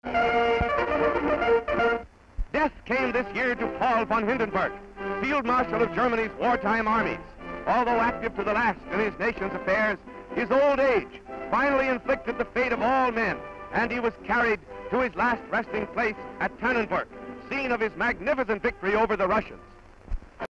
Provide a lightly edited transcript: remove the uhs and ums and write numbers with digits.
Death came this year to Paul von Hindenburg, Field Marshal of Germany's wartime armies. Although active to the last in his nation's affairs, his old age finally inflicted the fate of all men, and he was carried to his last resting place at Tannenberg, scene of his magnificent victory over the Russians.